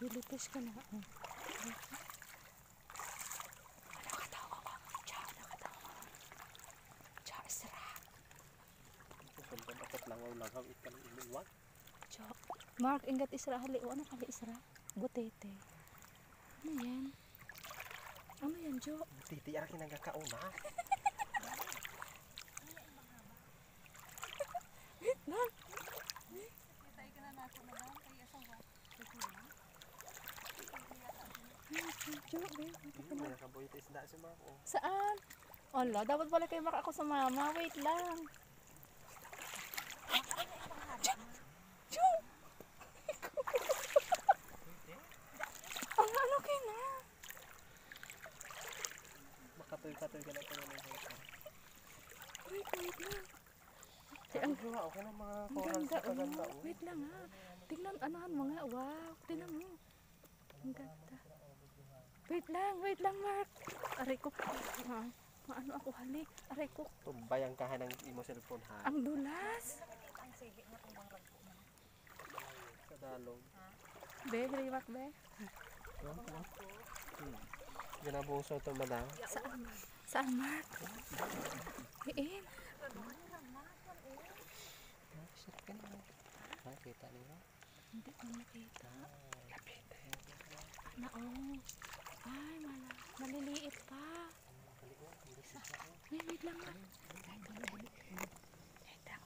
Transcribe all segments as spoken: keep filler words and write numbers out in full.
Jellyfish ka na. Oh. Nakatawa ko. Ciao, nakatawa ko. Ciao, isra. Sumpon akot langaw-langaw ikan iluwag. Ciao. Mark, ingat isra. Hali. O, ano kali isra? Butete. Ano yan? Ano yan, Jo? Titi, ara kinagakauna. Lang. Tay ka na nako na ba? Kay asawa. Jo, be. May nakabuhit isda si Mako. Saan? Ala, dapat pala kayo maka ako sa mama. Wait lang. Jo! Ala, ano kayo na? Makatoy-katoy ka na ito na ng Wait, wait lang. Ang gawa, okay na mga Ang coral ganda, sa kaganda. oh. Wait lang ha. Tingnan, anahan mo nga. Wow, tingnan mo. Ang ganda. Wait lang, wait lang, Mark. Aray ko. Ha? Maano ako hali. Aray ko. Bayang kahan ng imo cellphone ha. Ang dulas. Ang sige nga kung bang ragpo na. Sa dalog. Be, haliwak be. Hmm. Ginabuso ito madang. Saan? Saan, Mark? Hiin. Nakita niyo? Hindi ko makita. Ano, oh. Ay, mala. Maliliit pa. Ay, wait lang ha. Wait lang, wait lang.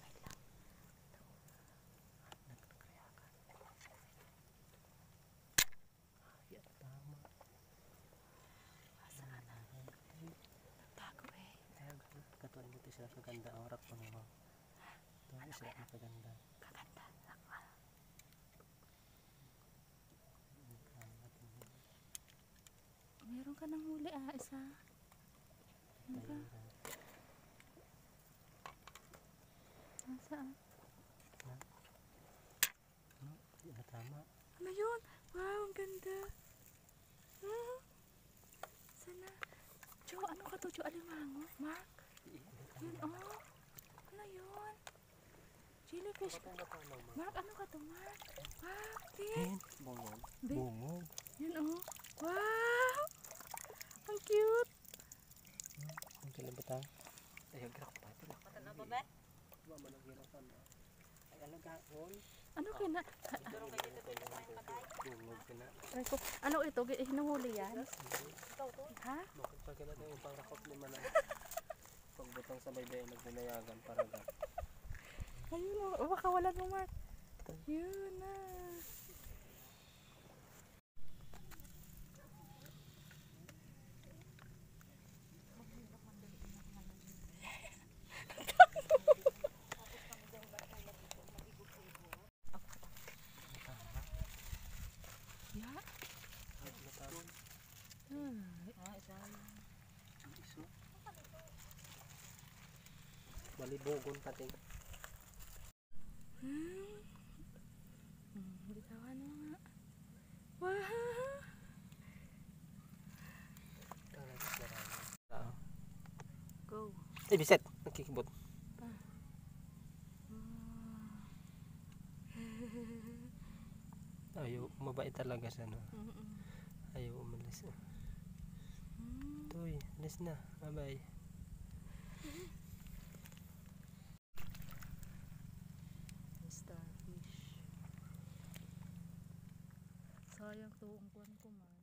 Saan na? Nagtago eh. Katuan mo ito sila sa ganda. Ang harap mo naman. Ito sila ang kaganda. Kaganda. Meron ka ng huli ah, isa. Ano ka? Nasaan? Hindi na tama. Ano yun? Wow, ang ganda. Hmm? Sana? Jo, ano ka to? Jo, alimango? Mark? Yun, oh. Ano yun? Jellyfish ka. Mark, ano ka to, Mark? Wow, tingin. Bungog. Be- Bungog. Yun, oh. Wow! Ang cute. Ang kalimutan. Ayun, gerak pa ito. Patan na ba ba? Mama nang girakan na. Ay, alagahon. Ano kina? Durong kay dito dito may patay. Bungog ka na. Ay, ko, ano ito? Gi- Hinuhuli yan? Ikaw to. Ha? Bakit pa kailan yung pangrakot ni Manang? Pagbutang sa baybay, nagbinayagan para ga. Ayun, oh. Baka wala mo, Mark. Yun na. Ya. Hmm. Ah, isa. Malibugon pati. Hmm. Hmm, bitawan mo nga. Wow! Go. Eh, biset. Nagkikibot. Ayaw, mabait talaga siya, no? Mm-mm. Ayaw umalis. Hmm. Toy, alis na. Bye-bye. Starfish. Sayang to ang kuwan ko, man.